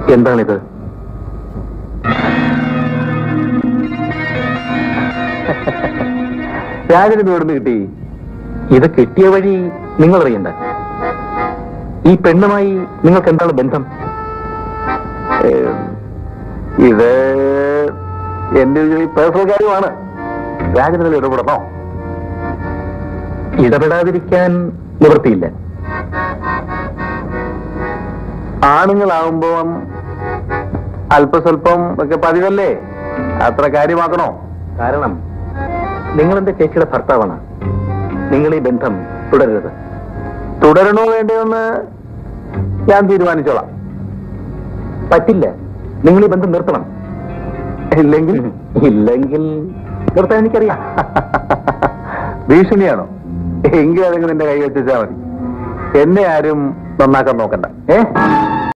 എന്താണിത്? രാജന് എവിടുന്ന് കിട്ടി? ഇത് കിട്ടിയ വഴി നിങ്ങൾ അറിയണ്ട. ഈ പെണ്ണുമായി നിങ്ങൾക്ക് എന്താണ് ബന്ധം? ഇത് എന്റെ പേഴ്സണൽ കാര്യമാണ്. രാജന് ഇടപെടണോ? ഇടപെടാതിരിക്കാൻ നിവൃത്തിയില്ല. ആണുങ്ങളാവുമ്പോ അല്പസ്വല്പം ഒക്കെ പതിവല്ലേ, അത്ര കാര്യമാക്കണോ? കാരണം നിങ്ങൾ എന്റെ ചേച്ചിയുടെ ഭർത്താവാണ്. നിങ്ങൾ ഈ ബന്ധം തുടരരുത്. തുടരണോ വേണ്ടതെന്ന് ഞാൻ തീരുമാനിച്ചോളാം. പറ്റില്ല. നിങ്ങൾ ഈ ബന്ധം നിർത്തണം. ഇല്ലെങ്കിൽ നിർത്താൻ എനിക്കറിയാം. ഭീഷണിയാണോ? എങ്കിൽ അതെങ്കിൽ നിന്റെ കൈ വെച്ചാൽ മതി. എന്നെ ആരും നന്നാക്കാൻ നോക്കണ്ട.